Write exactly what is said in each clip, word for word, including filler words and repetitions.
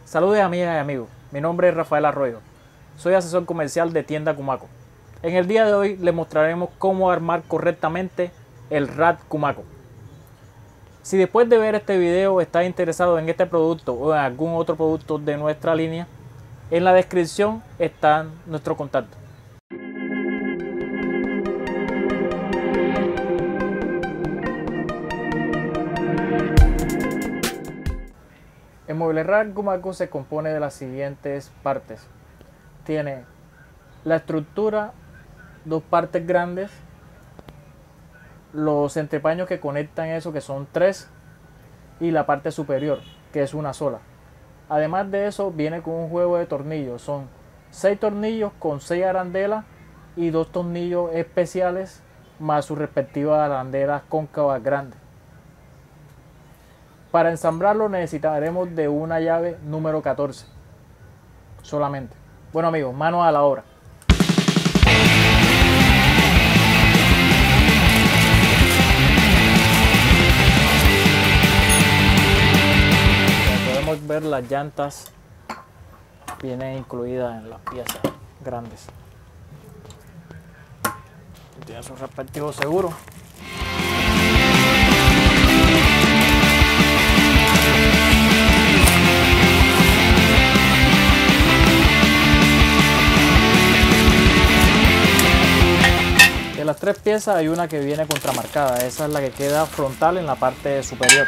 Saludos amigas y amigos, mi nombre es Rafael Arroyo, soy asesor comercial de Tienda Cumaco. En el día de hoy les mostraremos cómo armar correctamente el rack Cumaco. Si después de ver este video estás interesado en este producto o en algún otro producto de nuestra línea, en la descripción está nuestro contacto. El mueble rack Cumaco se compone de las siguientes partes. Tiene la estructura, dos partes grandes, los entrepaños que conectan eso, que son tres, y la parte superior, que es una sola. Además de eso, viene con un juego de tornillos. Son seis tornillos con seis arandelas y dos tornillos especiales más sus respectivas arandelas cóncavas grandes. Para ensamblarlo necesitaremos de una llave número catorce solamente. Bueno amigos, manos a la obra. Como podemos ver, las llantas vienen incluidas en las piezas grandes. Tiene su respectivo seguro. De las tres piezas hay una que viene contramarcada, esa es la que queda frontal en la parte superior.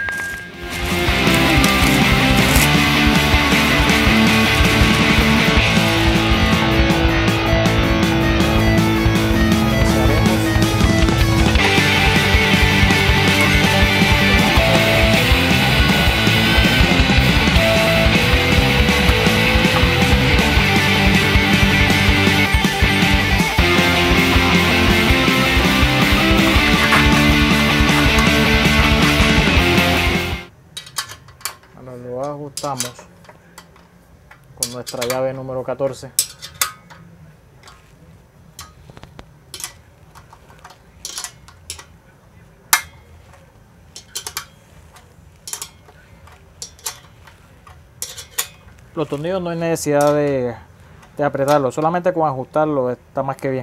Lo ajustamos con nuestra llave número catorce. Los tornillos no hay necesidad de, de apretarlo, solamente con ajustarlo está más que bien.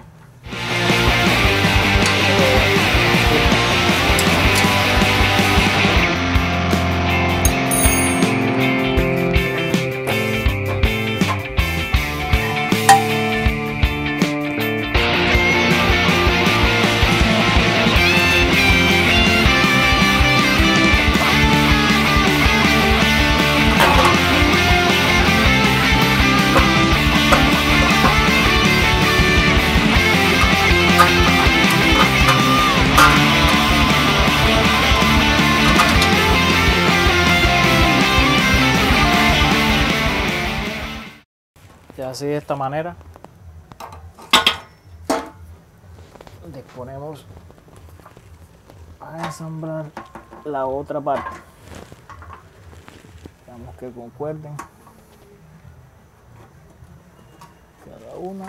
Y así de esta manera disponemos a ensamblar la otra parte. Veamos que concuerden cada una.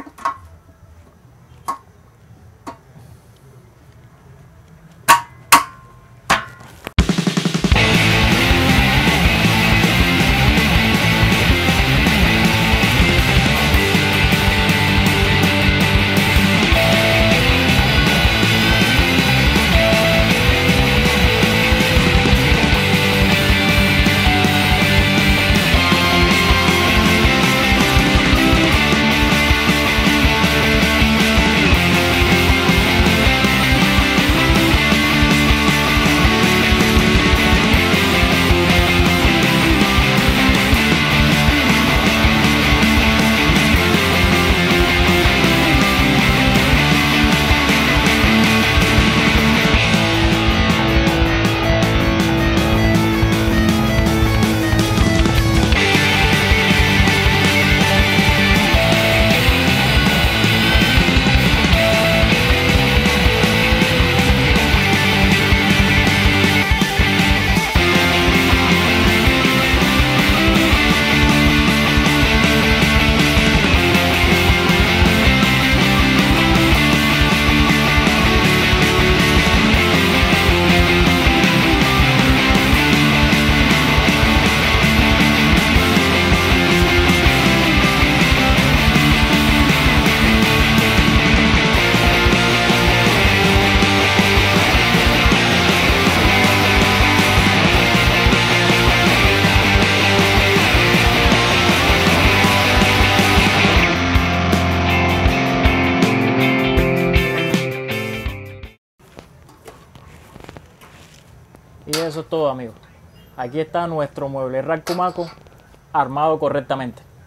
eso es todo, amigos. Aquí está nuestro mueble rack Kumaco armado correctamente.